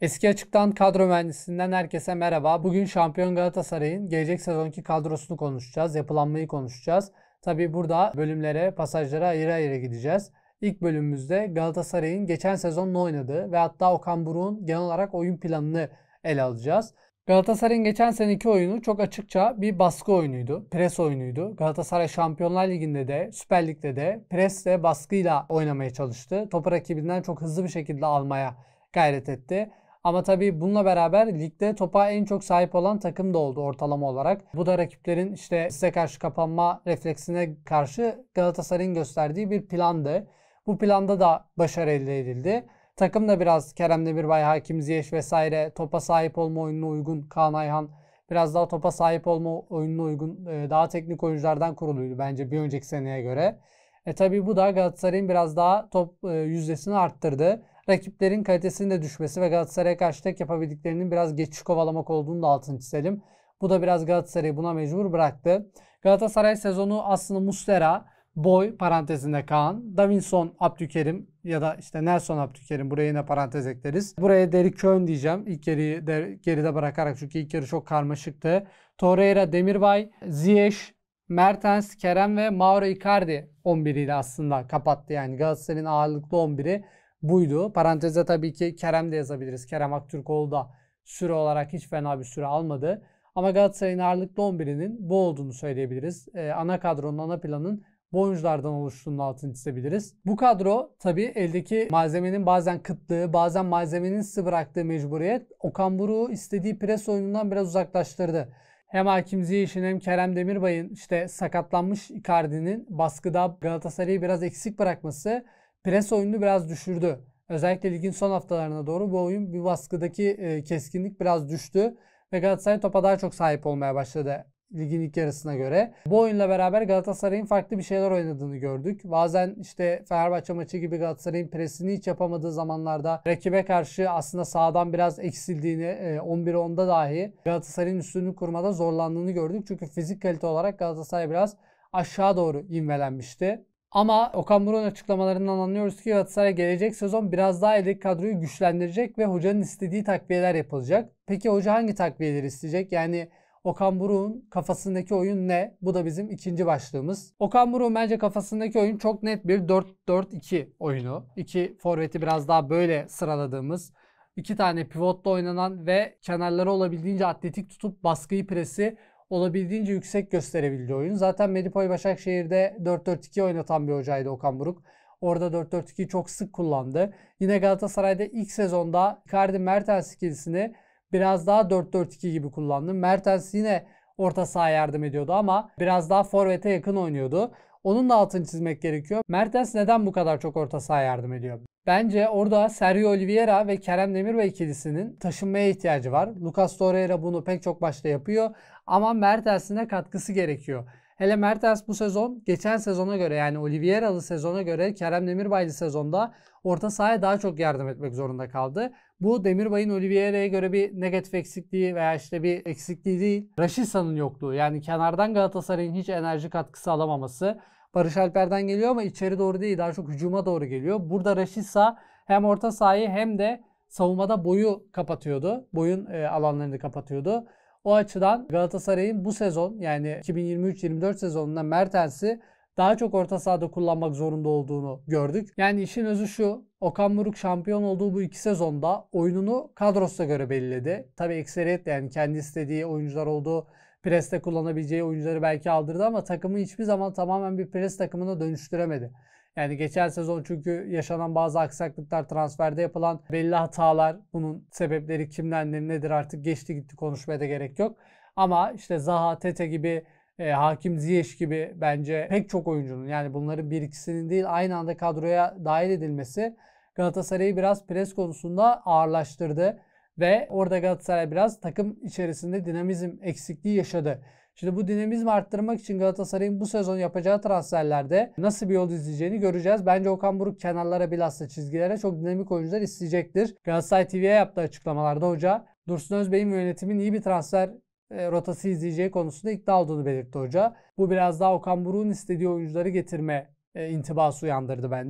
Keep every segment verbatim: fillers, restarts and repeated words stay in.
Eski Açık'tan kadro mühendisinden herkese merhaba. Bugün şampiyon Galatasaray'ın gelecek sezonki kadrosunu konuşacağız. Yapılanmayı konuşacağız. Tabii burada bölümlere, pasajlara ayrı ayrı gideceğiz. İlk bölümümüzde Galatasaray'ın geçen sezon ne oynadığı ve hatta Okan Buruk'un genel olarak oyun planını ele alacağız. Galatasaray'ın geçen seneki oyunu çok açıkça bir baskı oyunuydu. Pres oyunuydu. Galatasaray Şampiyonlar Ligi'nde de Süper Lig'de de presle baskıyla oynamaya çalıştı. Topu rakibinden çok hızlı bir şekilde almaya gayret etti. Ama tabii bununla beraber ligde topa en çok sahip olan takım da oldu ortalama olarak. Bu da rakiplerin işte size karşı kapanma refleksine karşı Galatasaray'ın gösterdiği bir plandı. Bu planda da başarı elde edildi. Takım da biraz Kerem Demirbay, Hakim Ziyech vesaire topa sahip olma oyununa uygun, Kaan Ayhan biraz daha topa sahip olma oyununa uygun daha teknik oyunculardan kuruluydu bence bir önceki seneye göre. E tabii bu da Galatasaray'ın biraz daha top yüzdesini arttırdı. Rakiplerin kalitesinin de düşmesi ve Galatasaray'a karşı tek yapabildiklerinin biraz geçiş kovalamak olduğunu da altını çizelim. Bu da biraz Galatasaray'ı buna mecbur bıraktı. Galatasaray sezonu aslında Muslera, Boy parantezinde Kaan, Davinson Abdülkerim ya da işte Nelson Abdülkerim, buraya yine parantez ekleriz. Buraya Derrick Köhn diyeceğim. İlk yarıyı de, geride bırakarak çünkü ilk yarı çok karmaşıktı. Torreira, Demirbay, Ziyech, Mertens, Kerem ve Mauro Icardi on biriyle aslında kapattı. Yani Galatasaray'ın ağırlıklı on biri buydu. Parantezde tabii ki Kerem de yazabiliriz. Kerem Aktürkoğlu da süre olarak hiç fena bir süre almadı. Ama Galatasaray'ın ağırlıklı on birinin bu olduğunu söyleyebiliriz. Ee, ana kadronun, ana planın bu oyunculardan oluştuğunu altını çizebiliriz. Bu kadro tabii eldeki malzemenin bazen kıtlığı, bazen malzemenin size bıraktığı mecburiyet Okan Buruk'u istediği pres oyunundan biraz uzaklaştırdı. Hem Hakim Ziyech'in hem Kerem Demirbay'ın işte sakatlanmış Icardi'nin baskıda Galatasaray'ı biraz eksik bırakması pres oyununu biraz düşürdü. Özellikle ligin son haftalarına doğru bu oyun bir baskıdaki e, keskinlik biraz düştü ve Galatasaray topa daha çok sahip olmaya başladı ligin ilk yarısına göre. Bu oyunla beraber Galatasaray'ın farklı bir şeyler oynadığını gördük. Bazen işte Fenerbahçe maçı gibi Galatasaray'ın presini hiç yapamadığı zamanlarda rakibe karşı aslında sağdan biraz eksildiğini, on bir onda dahi Galatasaray'ın üstünlüğü kurmada zorlandığını gördük. Çünkü fizik kalite olarak Galatasaray biraz aşağı doğru ivmelenmişti. Ama Okan Buruk'un açıklamalarından anlıyoruz ki Galatasaray gelecek sezon biraz daha eldeki kadroyu güçlendirecek ve hocanın istediği takviyeler yapılacak. Peki hoca hangi takviyeleri isteyecek? Yani Okan Buruk'un kafasındaki oyun ne? Bu da bizim ikinci başlığımız. Okan Buruk'un bence kafasındaki oyun çok net bir dört dört iki oyunu. İki forveti biraz daha böyle sıraladığımız, iki tane pivotla oynanan ve kenarları olabildiğince atletik tutup baskıyı, presi olabildiğince yüksek gösterebildiği oyun. Zaten Medipoy Başakşehir'de dört dört iki oynatan bir hocaydı Okan Buruk. Orada dört dört ikiyi çok sık kullandı. Yine Galatasaray'da ilk sezonda Icardi Mertens ikilisini biraz daha dört dört iki gibi kullandı. Mertens yine orta saha yardım ediyordu ama biraz daha forvete yakın oynuyordu. Onun da altını çizmek gerekiyor. Mertens neden bu kadar çok orta saha yardım ediyor? Bence orada Sergio Oliveira ve Kerem Demirbay ikilisinin taşınmaya ihtiyacı var. Lucas Torreira bunu pek çok başta yapıyor ama Mertens'in de katkısı gerekiyor. Hele Mertens bu sezon geçen sezona göre, yani Oliveira'lı sezona göre Kerem Demirbay'lı sezonda orta sahaya daha çok yardım etmek zorunda kaldı. Bu Demirbay'ın Oliveira'ya göre bir negatif eksikliği veya işte bir eksikliği değil, Raşitsa'nın yokluğu. Yani kenardan Galatasaray'ın hiç enerji katkısı alamaması. Barış Alper'den geliyor ama içeri doğru değil, daha çok hücuma doğru geliyor. Burada Rashica hem orta sahayı hem de savunmada boyu kapatıyordu. Boyun e, alanlarını kapatıyordu. O açıdan Galatasaray'ın bu sezon, yani iki bin yirmi üç yirmi dört sezonunda Mertens'i daha çok orta sahada kullanmak zorunda olduğunu gördük. Yani işin özü şu: Okan Buruk şampiyon olduğu bu iki sezonda oyununu kadrosuna göre belirledi. Tabii ekseriyetle, yani kendi istediği oyuncular olduğu, preste kullanabileceği oyuncuları belki aldırdı ama takımı hiçbir zaman tamamen bir pres takımına dönüştüremedi. Yani geçen sezon çünkü yaşanan bazı aksaklıklar, transferde yapılan belli hatalar, bunun sebepleri kimdendir nedir artık geçti gitti, konuşmaya da gerek yok. Ama işte Zaha, Tete gibi, e, Hakim Ziyech gibi bence pek çok oyuncunun, yani bunların bir ikisinin değil aynı anda kadroya dahil edilmesi Galatasaray'ı biraz pres konusunda ağırlaştırdı. Ve orada Galatasaray biraz takım içerisinde dinamizm eksikliği yaşadı. Şimdi bu dinamizmi arttırmak için Galatasaray'ın bu sezon yapacağı transferlerde nasıl bir yol izleyeceğini göreceğiz. Bence Okan Buruk kenarlara, bilhassa çizgilere çok dinamik oyuncular isteyecektir. Galatasaray T V'ye yaptığı açıklamalarda hoca Dursun Özbey'in ve yönetimin iyi bir transfer e, rotası izleyeceği konusunda iddia olduğunu belirtti hoca. Bu biraz daha Okan Buruk'un istediği oyuncuları getirme e, intibası uyandırdı bende.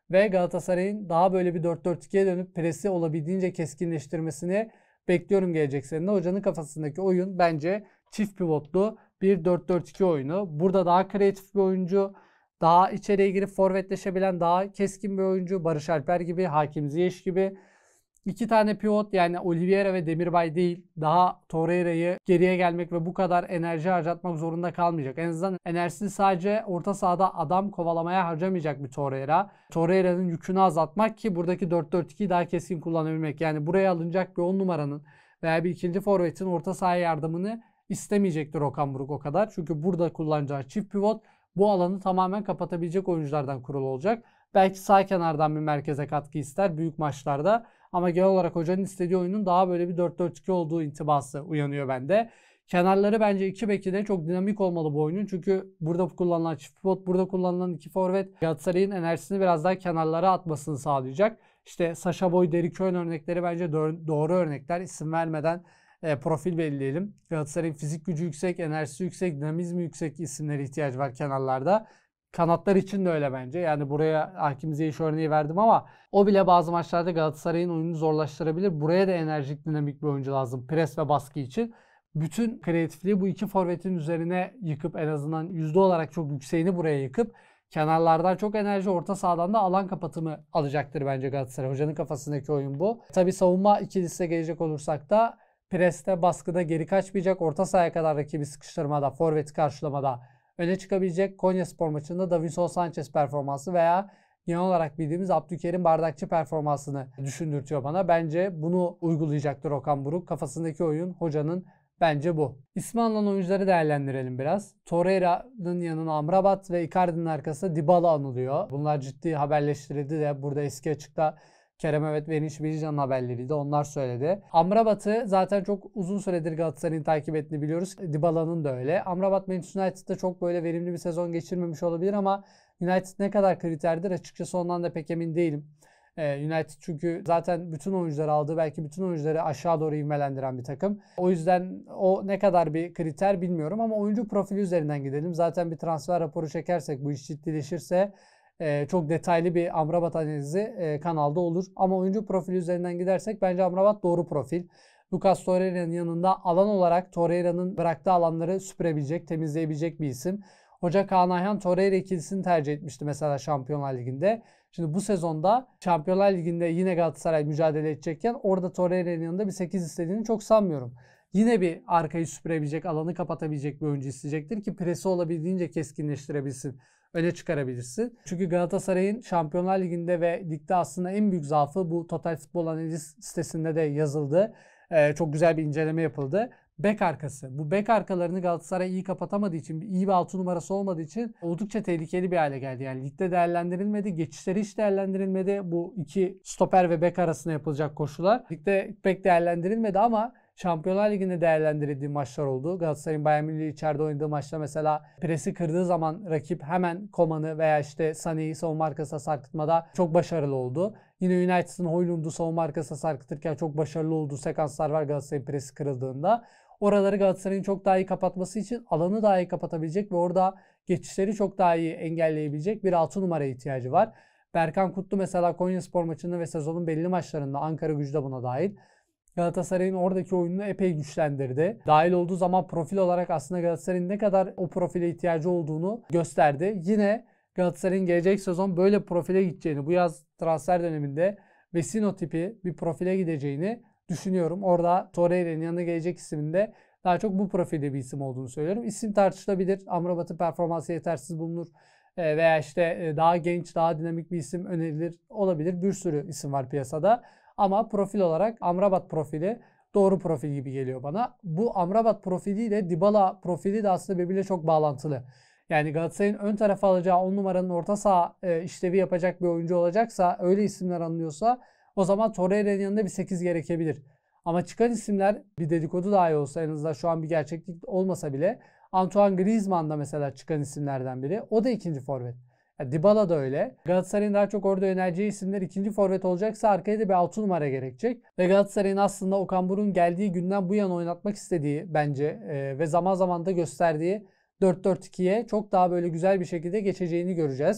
Ve Galatasaray'ın daha böyle bir dört dört ikiye dönüp presi olabildiğince keskinleştirmesini bekliyorum gelecek sene. Hocanın kafasındaki oyun bence çift pivotlu bir dört dört iki oyunu. Burada daha kreatif bir oyuncu, daha içeriye girip forvetleşebilen, daha keskin bir oyuncu. Barış Alper gibi, Hakim Ziyech gibi. İki tane pivot, yani Oliveira ve Demirbay değil. Daha Torreira'yı geriye gelmek ve bu kadar enerji harcatmak zorunda kalmayacak. En azından enerjisini sadece orta sahada adam kovalamaya harcamayacak bir Torreira. Torreira'nın yükünü azaltmak ki buradaki dört dört ikiyi daha keskin kullanabilmek. Yani buraya alınacak bir on numaranın veya bir ikinci forvetin orta sahaya yardımını istemeyecektir Okan Buruk o kadar. Çünkü burada kullanacağı çift pivot bu alanı tamamen kapatabilecek oyunculardan kurulu olacak. Belki sağ kenardan bir merkeze katkı ister büyük maçlarda. Ama genel olarak hocanın istediği oyunun daha böyle bir dört dört iki olduğu intibası uyanıyor bende. Kenarları bence iki beki de çok dinamik olmalı bu oyunun. Çünkü burada kullanılan çift pivot, burada kullanılan iki forvet Galatasaray'ın enerjisini biraz daha kenarlara atmasını sağlayacak. İşte Sacha Boey, Derrick Köhn örnekleri bence doğru örnekler. İsim vermeden e, profil belirleyelim. Galatasaray'ın fizik gücü yüksek, enerjisi yüksek, dinamizmi yüksek isimlere ihtiyaç var kenarlarda. Kanatlar için de öyle bence. Yani buraya Hakim Ziyech örneği verdim ama o bile bazı maçlarda Galatasaray'ın oyununu zorlaştırabilir. Buraya da enerjik, dinamik bir oyuncu lazım pres ve baskı için. Bütün kreatifliği bu iki forvetin üzerine yıkıp en azından yüzde olarak çok yükseğini buraya yıkıp kenarlardan çok enerji, orta sahadan da alan kapatımı alacaktır bence Galatasaray. Hocanın kafasındaki oyun bu. Tabii savunma ikilisine gelecek olursak da preste, baskıda geri kaçmayacak. Orta sahaya kadar rakibi sıkıştırmada, forveti karşılamada öne çıkabilecek. Konyaspor maçında Davinson Sanchez performansı veya genel olarak bildiğimiz Abdülkerim Bardakçı performansını düşündürtüyor bana. Bence bunu uygulayacaktır Okan Buruk. Kafasındaki oyun hocanın bence bu. İsmi alınan oyuncuları değerlendirelim biraz. Torreira'nın yanına Amrabat ve Icardi'nin arkasında Dybala anılıyor. Bunlar ciddi haberleştirildi de burada eski açıkta Kerem Evet ve Enis Bilcan'ın haberleriydi. Onlar söyledi. Amrabat'ı zaten çok uzun süredir Galatasaray'ın takip ettiğini biliyoruz. Dybala'nın da öyle. Amrabat Manchester United'da çok böyle verimli bir sezon geçirmemiş olabilir ama United ne kadar kriterdir açıkçası ondan da pek emin değilim. United çünkü zaten bütün oyuncuları aldı. Belki bütün oyuncuları aşağı doğru ivmelendiren bir takım. O yüzden o ne kadar bir kriter bilmiyorum ama oyuncu profili üzerinden gidelim. Zaten bir transfer raporu çekersek bu iş ciddileşirse Ee, çok detaylı bir Amrabat analizi e, kanalda olur. Ama oyuncu profili üzerinden gidersek bence Amrabat doğru profil. Lucas Torreira'nın yanında alan olarak Torreira'nın bıraktığı alanları süpürebilecek, temizleyebilecek bir isim. Hoca Kaan Ayhan Torreira ikilisini tercih etmişti mesela Şampiyonlar Ligi'nde. Şimdi bu sezonda Şampiyonlar Ligi'nde yine Galatasaray mücadele edecekken orada Torreira'nın yanında bir sekiz istediğini çok sanmıyorum. Yine bir arkayı süpürebilecek, alanı kapatabilecek bir oyuncu isteyecektir ki presi olabildiğince keskinleştirebilsin, öne çıkarabilirsin. Çünkü Galatasaray'ın Şampiyonlar Ligi'nde ve ligde aslında en büyük zaafı bu Total Futbol Analiz sitesinde de yazıldı. Ee, çok güzel bir inceleme yapıldı. Bek arkası. Bu bek arkalarını Galatasaray iyi kapatamadığı için, iyi bir altı numarası olmadığı için oldukça tehlikeli bir hale geldi. Yani ligde değerlendirilmedi, geçişleri hiç değerlendirilmedi. Bu iki stoper ve bek arasında yapılacak koşular. Ligde pek değerlendirilmedi ama Şampiyonlar Ligi'nde değerlendirildiği maçlar oldu. Galatasaray'ın Bayern Münih içeride oynadığı maçta mesela presi kırdığı zaman rakip hemen Koman'ı veya işte Sané'yi savunma arkasına sarkıtmada çok başarılı oldu. Yine United'ın Højlund'u savunma arkasına sarkıtırken çok başarılı olduğu sekanslar var Galatasaray'ın presi kırıldığında. Oraları Galatasaray'ın çok daha iyi kapatması için alanı daha iyi kapatabilecek ve orada geçişleri çok daha iyi engelleyebilecek bir altı numaraya ihtiyacı var. Berkan Kutlu mesela Konyaspor maçında ve sezonun belli maçlarında Ankaragücü de buna dahil. Galatasaray'ın oradaki oyununu epey güçlendirdi. Dahil olduğu zaman profil olarak aslında Galatasaray'ın ne kadar o profile ihtiyacı olduğunu gösterdi. Yine Galatasaray'ın gelecek sezon böyle profile gideceğini, bu yaz transfer döneminde Vecino tipi bir profile gideceğini düşünüyorum. Orada Torreira'nın yanına gelecek isminde daha çok bu profilde bir isim olduğunu söylüyorum. İsim tartışılabilir. Amrabat'ın performansı yetersiz bulunur. Veya işte daha genç, daha dinamik bir isim önerilir. Olabilir. Bir sürü isim var piyasada. Ama profil olarak Amrabat profili doğru profil gibi geliyor bana. Bu Amrabat profiliyle Dybala profili de aslında birbiriyle çok bağlantılı. Yani Galatasaray'ın ön tarafa alacağı on numaranın orta saha işlevi yapacak bir oyuncu olacaksa, öyle isimler anlıyorsa o zaman Torreira'nın yanında bir sekiz gerekebilir. Ama çıkan isimler bir dedikodu dahi olsa, en azından şu an bir gerçeklik olmasa bile, Antoine Griezmann da mesela çıkan isimlerden biri. O da ikinci forvet. Yani Dybala da öyle. Galatasaray'ın daha çok orada önereceği isimler ikinci forvet olacaksa arkaya da bir altı numara gerekecek. Ve Galatasaray'ın aslında Okan Buruk'un geldiği günden bu yana oynatmak istediği bence e, ve zaman zaman da gösterdiği dört dört ikiye çok daha böyle güzel bir şekilde geçeceğini göreceğiz.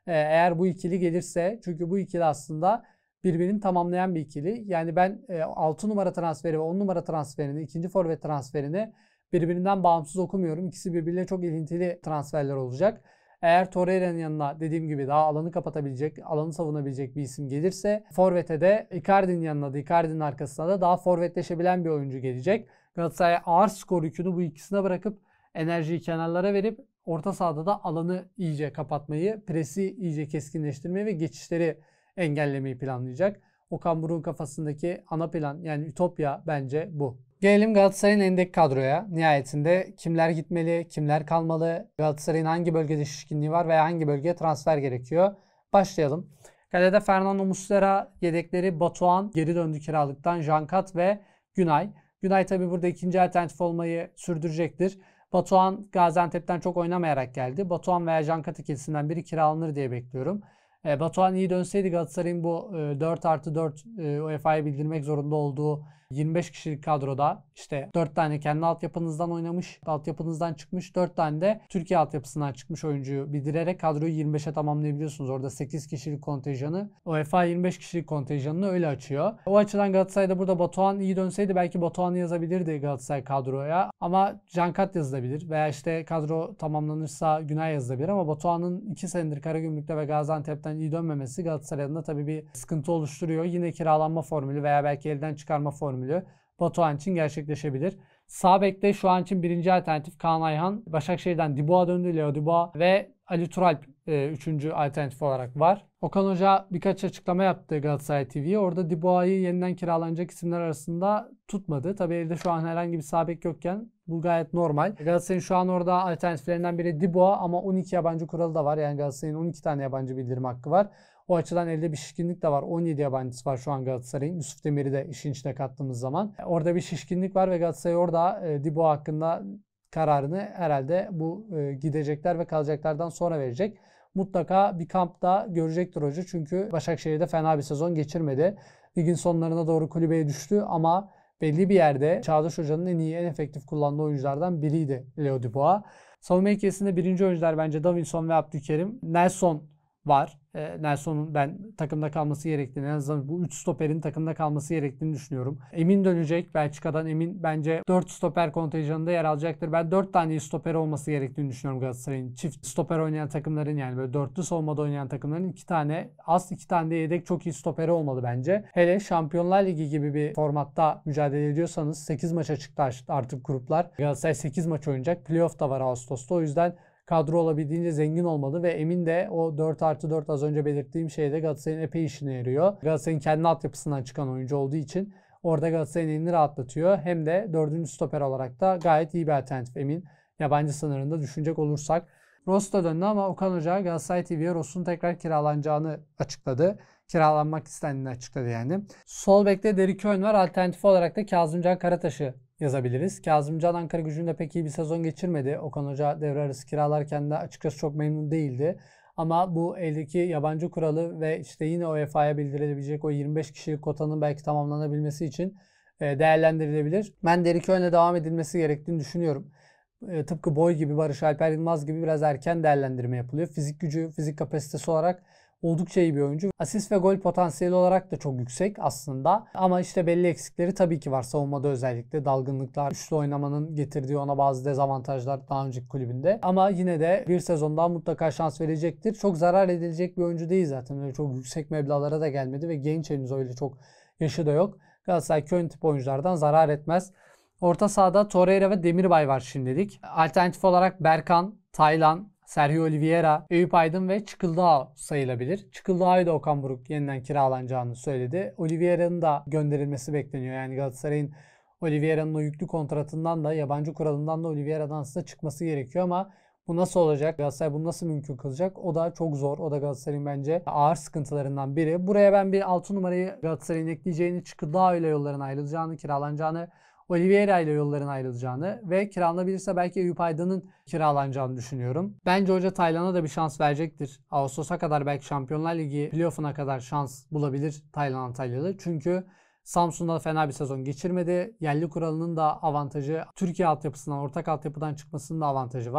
Ee, eğer bu ikili gelirse, çünkü bu ikili aslında birbirini tamamlayan bir ikili. Yani ben e, altı numara transferi ve on numara transferini, ikinci forvet transferini birbirinden bağımsız okumuyorum. İkisi birbiriyle çok ilintili transferler olacak. Eğer Torreira'nın yanına dediğim gibi daha alanı kapatabilecek, alanı savunabilecek bir isim gelirse, forvete de Icardi'nin yanına da, Icardi'nin arkasına da daha forvetleşebilen bir oyuncu gelecek. Galatasaray ağır skor yükünü bu ikisine bırakıp enerjiyi kenarlara verip orta sahada da alanı iyice kapatmayı, presi iyice keskinleştirmeyi ve geçişleri engellemeyi planlayacak. Okan Buruk'un kafasındaki ana plan, yani ütopya bence bu. Gelelim Galatasaray'ın endek kadroya. Nihayetinde kimler gitmeli, kimler kalmalı, Galatasaray'ın hangi bölgede şişkinliği var veya hangi bölgeye transfer gerekiyor? Başlayalım. Kalede Fernando Muslera, yedekleri Batuhan, geri döndü kiralıktan, Jankat ve Günay. Günay tabi burada ikinci alternatif olmayı sürdürecektir. Batuhan Gaziantep'ten çok oynamayarak geldi. Batuhan veya Jankat ikilisinden biri kiralanır diye bekliyorum. E, Batuhan iyi dönseydi Galatasaray'ın bu e, dört artı dört e, U E F A'ya bildirmek zorunda olduğu yirmi beş kişilik kadroda işte dört tane kendi altyapınızdan oynamış, altyapınızdan çıkmış, dört tane de Türkiye altyapısından çıkmış oyuncuyu bildirerek kadroyu yirmi beşe tamamlayabiliyorsunuz. Orada sekiz kişilik kontenjanı, U E F A yirmi beş kişilik kontenjanını öyle açıyor. O açıdan Galatasaray'da burada Batuhan iyi dönseydi belki Batuhan'ı yazabilirdi Galatasaray kadroya. Ama Cankat yazılabilir veya işte kadro tamamlanırsa Günay yazılabilir ama Batuhan'ın iki senedir Karagümrük'te ve Gaziantep'ten iyi dönmemesi Galatasaray'ın da tabii bir sıkıntı oluşturuyor. Yine kiralanma formülü veya belki elden çıkarma formülü Batuhan için gerçekleşebilir. Sağ bekte şu an için birinci alternatif Kaan Ayhan. Başakşehir'den Dubois döndü. Leo Dubois ve Ali Turalp e, üçüncü alternatif olarak var. Okan Hoca birkaç açıklama yaptı Galatasaray T V'ye. Orada Dubois'ı yeniden kiralanacak isimler arasında tutmadı. Tabii elde şu an herhangi bir sağ bek yokken bu gayet normal. Galatasaray'ın şu an orada alternatiflerinden biri Dubois ama on iki yabancı kuralı da var. Yani Galatasaray'ın on iki tane yabancı bildirim hakkı var. O açıdan elde bir şişkinlik de var. on yedi yabancısı var şu an Galatasaray'ın. Yusuf Demir'i de işin içine kattığımız zaman. Orada bir şişkinlik var ve Galatasaray orada e, Dubois hakkında kararını herhalde bu e, gidecekler ve kalacaklardan sonra verecek. Mutlaka bir kampta görecektir hoca. Çünkü Başakşehir'de fena bir sezon geçirmedi. Ligin sonlarına doğru kulübeye düştü ama belli bir yerde Çağdaş Hoca'nın en iyi, en efektif kullandığı oyunculardan biriydi Leo Dubois. Savunma ikilisinde birinci oyuncular bence Davinson ve Abdülkerim. Nelson var. E, Nelson'un ben takımda kalması gerektiğini, en azından bu üç stoperin takımda kalması gerektiğini düşünüyorum. Emin dönecek. Belçika'dan Emin bence dört stoper kontenjanında yer alacaktır. Ben dört tane stoper olması gerektiğini düşünüyorum Galatasaray'ın. Çift stoper oynayan takımların, yani böyle dörtlü savunmada oynayan takımların iki tane, az iki tane de yedek çok iyi stoperi olmalı bence. Hele Şampiyonlar Ligi gibi bir formatta mücadele ediyorsanız sekiz maça çıktı artık gruplar. Galatasaray sekiz maç oynayacak. Playoff da var Ağustos'ta. O yüzden kadro olabildiğince zengin olmalı ve Emin de o dört artı dört az önce belirttiğim şeyde Galatasaray'ın epey işine yarıyor. Galatasaray'ın kendi altyapısından çıkan oyuncu olduğu için orada Galatasaray'ın elini rahatlatıyor. Hem de dördüncü stoper olarak da gayet iyi bir alternatif Emin. Yabancı sınırında düşünecek olursak. Ross da döndü ama Okan Hoca Galatasaray T V'ye Ross'un tekrar kiralanacağını açıkladı. Kiralanmak istendiğini açıkladı yani. Sol bekte Derrick var. Alternatif olarak da Kazımcan Karataş'ı yazabiliriz. Kazımcan Ankaragücü'nde pek iyi bir sezon geçirmedi. Okan Hoca devre arası kiralarken de açıkçası çok memnun değildi. Ama bu eldeki yabancı kuralı ve işte yine U E F A'ya bildirilebilecek o yirmi beş kişilik kotanın belki tamamlanabilmesi için değerlendirilebilir. Ben Derrick Ön'le devam edilmesi gerektiğini düşünüyorum. Tıpkı Boy gibi, Barış Alper Yılmaz gibi biraz erken değerlendirme yapılıyor. Fizik gücü, fizik kapasitesi olarak oldukça iyi bir oyuncu. Asist ve gol potansiyeli olarak da çok yüksek aslında. Ama işte belli eksikleri tabii ki var. Savunmada özellikle dalgınlıklar, üçlü oynamanın getirdiği ona bazı dezavantajlar daha önceki kulübünde. Ama yine de bir sezon daha mutlaka şans verecektir. Çok zarar edilecek bir oyuncu değil zaten. Öyle çok yüksek meblağlara da gelmedi ve genç henüz, öyle çok yaşı da yok. Galatasaray Köln tip oyunculardan zarar etmez. Orta sahada Torreira ve Demirbay var şimdilik. Alternatif olarak Berkan, Taylan, Sergio Oliveira, Eyüp Aydın ve Çıkıldağ sayılabilir. Çıkıldağ'ı da Okan Buruk yeniden kiralanacağını söyledi. Oliveira'nın da gönderilmesi bekleniyor. Yani Galatasaray'ın Oliveira'nın o yüklü kontratından da, yabancı kuralından da Oliveira'dan aslında çıkması gerekiyor ama bu nasıl olacak? Galatasaray bunu nasıl mümkün kılacak? O da çok zor. O da Galatasaray'ın bence ağır sıkıntılarından biri. Buraya ben bir altı numarayı Galatasaray'ın ekleyeceğini, Çıkıldağ ile yollarına ayrılacağını, kiralanacağını, Oliveira ile yolların ayrılacağını ve kiralanabilirse belki Eyüp Aydın'ın kiralanacağını düşünüyorum. Bence hoca Taylan'a da bir şans verecektir. Ağustos'a kadar, belki Şampiyonlar Ligi playoff'una kadar şans bulabilir Taylan Antalyalı. Çünkü Samsun'da fena bir sezon geçirmedi. Yerli kuralının da avantajı, Türkiye altyapısından, ortak altyapıdan çıkmasının da avantajı var.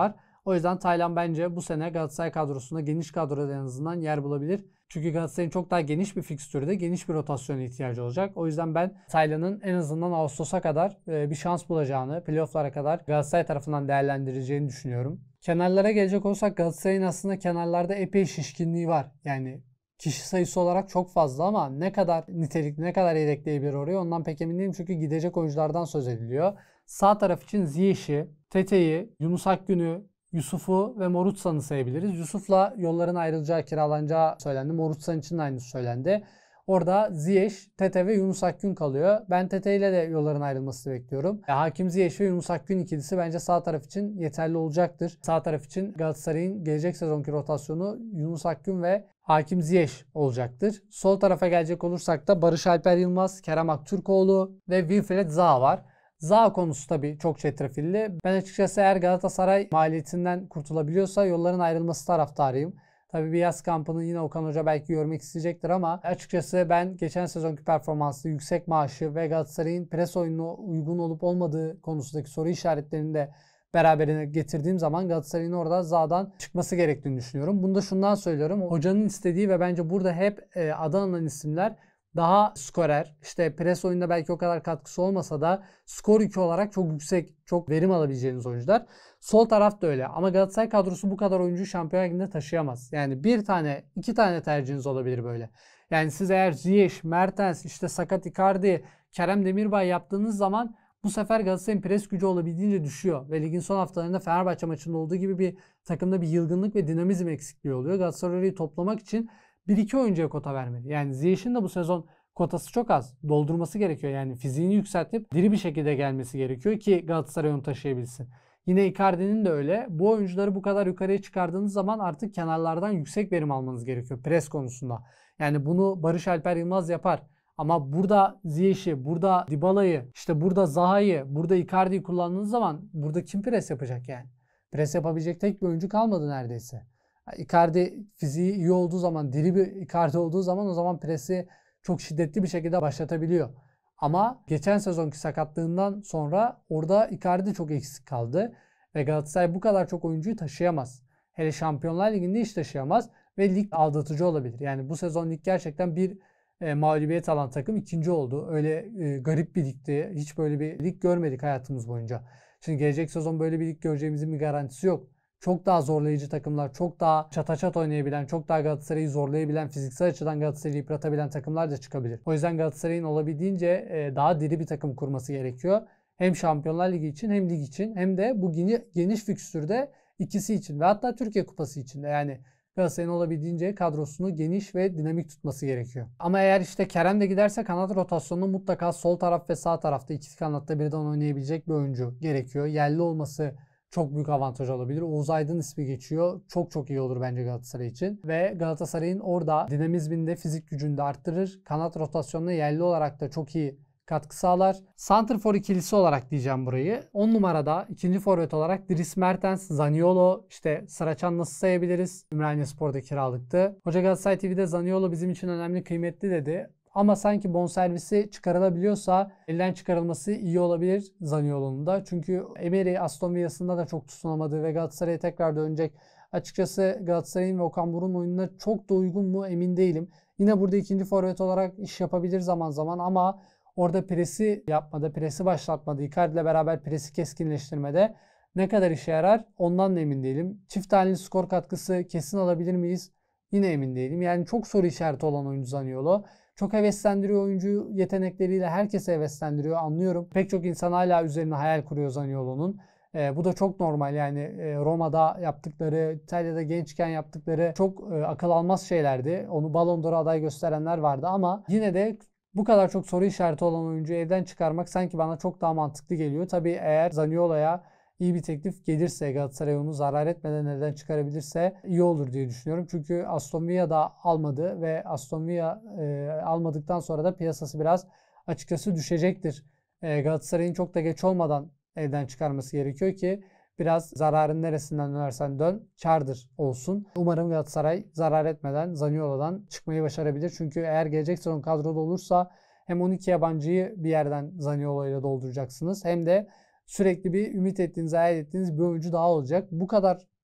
O yüzden Taylan bence bu sene Galatasaray kadrosunda, geniş kadroda en azından yer bulabilir. Çünkü Galatasaray'ın çok daha geniş bir fikstürde, geniş bir rotasyona ihtiyacı olacak. O yüzden ben Taylan'ın en azından Ağustos'a kadar bir şans bulacağını, playoff'lara kadar Galatasaray tarafından değerlendireceğini düşünüyorum. Kenarlara gelecek olursak Galatasaray'ın aslında kenarlarda epey şişkinliği var. Yani kişi sayısı olarak çok fazla ama ne kadar nitelikli, ne kadar yedekleyebilir oraya ondan pek emin değilim. Çünkü gidecek oyunculardan söz ediliyor. Sağ taraf için Ziyech'i, Tete'yi, Yunus Akgün'ü, Yusuf'u ve Morutsa'nı sayabiliriz. Yusuf'la yolların ayrılacağı, kiralanacağı söylendi. Morutsan için de aynısı söylendi. Orada Ziyech, Tete ve Yunus Akgün kalıyor. Ben Tete ile de yolların ayrılmasını bekliyorum. Hakim Ziyech ve Yunus Akgün ikilisi bence sağ taraf için yeterli olacaktır. Sağ taraf için Galatasaray'ın gelecek sezonki rotasyonu Yunus Akgün ve Hakim Ziyech olacaktır. Sol tarafa gelecek olursak da Barış Alper Yılmaz, Kerem Aktürkoğlu ve Wilfried Zaha var. Zaha konusu tabii çok çetrefilli. Ben açıkçası eğer Galatasaray maliyetinden kurtulabiliyorsa yolların ayrılması taraftarıyım. Tabii bir yaz kampını yine Okan Hoca belki görmek isteyecektir ama açıkçası ben geçen sezonki performansı, yüksek maaşı ve Galatasaray'ın pres oyununa uygun olup olmadığı konusundaki soru işaretlerini de beraberine getirdiğim zaman Galatasaray'ın orada Zaha'dan çıkması gerektiğini düşünüyorum. Bunu da şundan söylüyorum. Hocanın istediği ve bence burada hep adı alınan isimler daha skorer, işte pres oyunda belki o kadar katkısı olmasa da skor yükü olarak çok yüksek, çok verim alabileceğiniz oyuncular. Sol taraf da öyle ama Galatasaray kadrosu bu kadar oyuncuyu Şampiyonlar Ligi'nde taşıyamaz. Yani bir tane, iki tane tercihiniz olabilir böyle. Yani siz eğer Ziyech, Mertens, işte sakat Icardi, Kerem Demirbay yaptığınız zaman bu sefer Galatasaray'ın pres gücü olabildiğince düşüyor. Ve ligin son haftalarında Fenerbahçe maçında olduğu gibi bir takımda bir yılgınlık ve dinamizm eksikliği oluyor. Galatasaray'ı toplamak için bir iki oyuncuya kota vermeli. Yani Ziyech'in de bu sezon kotası çok az. Doldurması gerekiyor. Yani fiziğini yükseltip diri bir şekilde gelmesi gerekiyor ki Galatasaray onu taşıyabilsin. Yine Icardi'nin de öyle. Bu oyuncuları bu kadar yukarıya çıkardığınız zaman artık kenarlardan yüksek verim almanız gerekiyor pres konusunda. Yani bunu Barış Alper Yılmaz yapar. Ama burada Ziyech'i, burada Dybala'yı, işte burada Zaha'yı, burada Icardi'yi kullandığınız zaman burada kim pres yapacak yani? Pres yapabilecek tek bir oyuncu kalmadı neredeyse. Icardi fiziği iyi olduğu zaman, diri bir Icardi olduğu zaman o zaman presi çok şiddetli bir şekilde başlatabiliyor. Ama geçen sezonki sakatlığından sonra orada Icardi çok eksik kaldı. Ve Galatasaray bu kadar çok oyuncuyu taşıyamaz. Hele Şampiyonlar Ligi'nde hiç taşıyamaz. Ve lig aldatıcı olabilir. Yani bu sezon lig gerçekten bir e, mağlubiyet alan takım ikinci oldu. Öyle e, garip bir ligdi. Hiç böyle bir lig görmedik hayatımız boyunca. Şimdi gelecek sezon böyle bir lig göreceğimizin bir garantisi yok. Çok daha zorlayıcı takımlar, çok daha çataçat oynayabilen, çok daha Galatasaray'ı zorlayabilen, fiziksel açıdan Galatasaray'ı yıpratabilen takımlar da çıkabilir. O yüzden Galatasaray'ın olabildiğince daha diri bir takım kurması gerekiyor. Hem Şampiyonlar Ligi için hem lig için hem de bu geniş fikstürde ikisi için ve hatta Türkiye Kupası için de yani Galatasaray'ın olabildiğince kadrosunu geniş ve dinamik tutması gerekiyor. Ama eğer işte Kerem de giderse kanat rotasyonunda mutlaka sol taraf ve sağ tarafta iki kanatta birden oynayabilecek bir oyuncu gerekiyor. Yerli olması çok büyük avantaj olabilir. Oğuz Aydın ismi geçiyor. Çok çok iyi olur bence Galatasaray için. Ve Galatasaray'ın orada dinamizminde, fizik gücünü de arttırır. Kanat rotasyonuna yerli olarak da çok iyi katkı sağlar. Santrfor ikilisi olarak diyeceğim burayı. on numarada ikinci forvet olarak Dries Mertens, Zaniolo, işte Saraçan nasıl sayabiliriz? Ümraniyespor'da kiralıktı. Hoca Galatasaray T V'de Zaniolo bizim için önemli, kıymetli dedi. Ama sanki bonservisi çıkarılabiliyorsa elden çıkarılması iyi olabilir Zaniolo'nun da. Çünkü Emery Aston Villa'sında da çok tutunamadı ve Galatasaray'a tekrar dönecek. Açıkçası Galatasaray'ın ve Okan Buruk'un oyununa çok da uygun mu emin değilim. Yine burada ikinci forvet olarak iş yapabilir zaman zaman ama orada presi yapmada, presi başlatmada, Icardi ile beraber presi keskinleştirmede ne kadar işe yarar ondan da emin değilim. Çift taneli skor katkısı kesin alabilir miyiz? Yine emin değilim. Yani çok soru işareti olan oyuncu Zaniolo. Çok heveslendiriyor oyuncu yetenekleriyle. Herkese heveslendiriyor, anlıyorum. Pek çok insan hala üzerine hayal kuruyor Zaniolo'nun. E, bu da çok normal. Yani e, Roma'da yaptıkları, İtalya'da gençken yaptıkları çok e, akıl almaz şeylerdi. Onu Ballon d'Or'a aday gösterenler vardı ama yine de bu kadar çok soru işareti olan oyuncuyu evden çıkarmak sanki bana çok daha mantıklı geliyor. Tabii eğer Zaniolo'ya iyi bir teklif gelirse, Galatasaray onu zarar etmeden elden çıkarabilirse iyi olur diye düşünüyorum. Çünkü Aston Villa da almadı ve Aston Villa e, almadıktan sonra da piyasası biraz açıkçası düşecektir. E, Galatasaray'ın çok da geç olmadan elden çıkarması gerekiyor ki biraz zararın neresinden dönersen dön kârdır olsun. Umarım Galatasaray zarar etmeden Zaniolo'dan çıkmayı başarabilir. Çünkü eğer gelecek sezon kadroda olursa hem on iki yabancıyı bir yerden Zaniolo ile dolduracaksınız hem de sürekli bir ümit ettiğiniz, hayal ettiğiniz bir oyuncu daha olacak. Bu kadar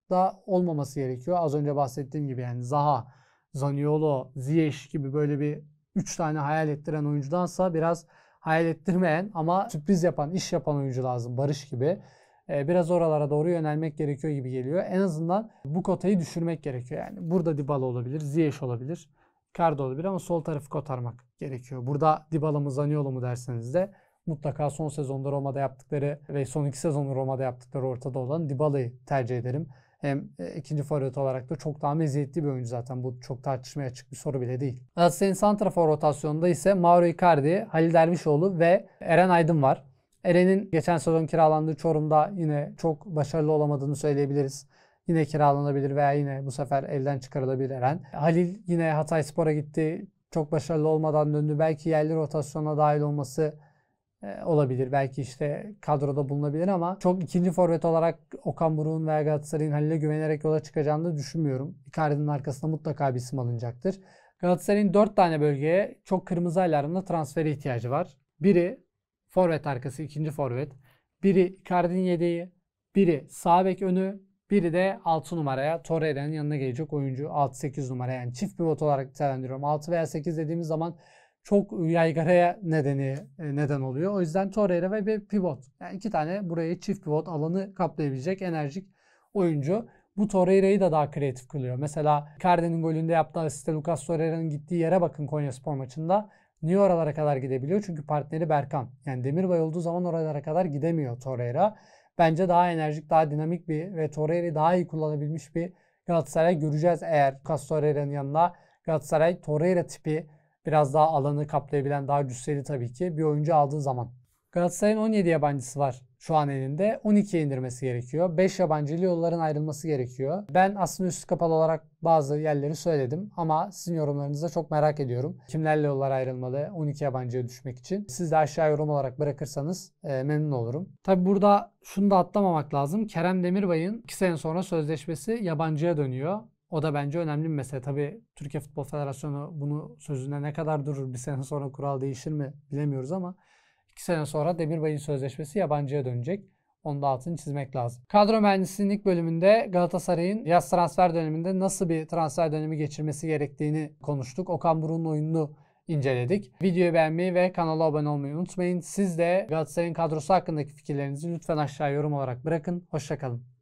da olmaması gerekiyor. Az önce bahsettiğim gibi yani Zaha, Zaniolo, Ziyech gibi böyle bir üç tane hayal ettiren oyuncudansa biraz hayal ettirmeyen ama sürpriz yapan, iş yapan oyuncu lazım. Barış gibi. Biraz oralara doğru yönelmek gerekiyor gibi geliyor. En azından bu kotayı düşürmek gerekiyor. Yani burada Dybala olabilir, Ziyech olabilir, Icardi olabilir ama sol tarafı kotarmak gerekiyor. Burada Dybala mı Zaniolo mu derseniz de mutlaka son sezonda Roma'da yaptıkları ve son iki sezonu Roma'da yaptıkları ortada olan Dybala'yı tercih ederim. Hem ikinci forvet olarak da çok daha meziyetli bir oyuncu zaten. Bu çok tartışmaya açık bir soru bile değil. Galatasaray'ın santrafor rotasyonunda ise Mauro Icardi, Halil Dervişoğlu ve Eren Aydın var. Eren'in geçen sezon kiralandığı Çorum'da yine çok başarılı olamadığını söyleyebiliriz. Yine kiralanabilir veya yine bu sefer elden çıkarılabilir Eren. Halil yine Hatayspor'a gitti. Çok başarılı olmadan döndü. Belki yerli rotasyona dahil olması olabilir. Belki işte kadroda bulunabilir ama çok ikinci forvet olarak Okan Buruk'un veya Galatasaray'ın Halil'e güvenerek yola çıkacağını da düşünmüyorum. Icardi'nin arkasında mutlaka bir isim alınacaktır. Galatasaray'ın dört tane bölgeye çok kırmızı alarmlı transfere ihtiyacı var. Biri forvet arkası, ikinci forvet. Biri Icardi'nin yedeği. Biri sağ bek önü. Biri de altı numaraya Torreira'nın yanına gelecek oyuncu. altı sekiz numara yani çift pivot olarak nitelendiriyorum. altı veya sekiz dediğimiz zaman çok yaygaraya nedeni neden oluyor. O yüzden Torreira ve bir pivot. Yani iki tane burayı çift pivot alanı kaplayabilecek enerjik oyuncu. Bu Torreira'yı da daha kreatif kılıyor. Mesela Icardi'nin golünde yaptığı asiste Lucas Torreira'nın gittiği yere bakın Konyaspor maçında. Niye oralara kadar gidebiliyor? Çünkü partneri Berkan. Yani Demirbay olduğu zaman oralara kadar gidemiyor Torreira. Bence daha enerjik, daha dinamik bir ve Torreira'yı daha iyi kullanabilmiş bir Galatasaray göreceğiz eğer Lucas Torreira'nın yanına Galatasaray Torreira tipi biraz daha alanı kaplayabilen, daha cüsseli tabii ki bir oyuncu aldığı zaman. Galatasaray'ın on yedi yabancısı var şu an elinde. on ikiye indirmesi gerekiyor. beş yabancıyla yolların ayrılması gerekiyor. Ben aslında üstü kapalı olarak bazı yerleri söyledim ama sizin yorumlarınızı da çok merak ediyorum. Kimlerle yollar ayrılmalı on iki yabancıya düşmek için? Siz de aşağı yorum olarak bırakırsanız e, memnun olurum. Tabii burada şunu da atlamamak lazım. Kerem Demirbay'ın iki sene sonra sözleşmesi yabancıya dönüyor. O da bence önemli bir mesele. Tabii Türkiye Futbol Federasyonu bunu sözünde ne kadar durur, bir sene sonra kural değişir mi bilemiyoruz ama iki sene sonra Demirbay'ın sözleşmesi yabancıya dönecek. Onun da altını çizmek lazım. Kadro mühendisliğinin ilk bölümünde Galatasaray'ın yaz transfer döneminde nasıl bir transfer dönemi geçirmesi gerektiğini konuştuk. Okan Buruk'un oyununu inceledik. Videoyu beğenmeyi ve kanala abone olmayı unutmayın. Siz de Galatasaray'ın kadrosu hakkındaki fikirlerinizi lütfen aşağı yorum olarak bırakın. Hoşça kalın.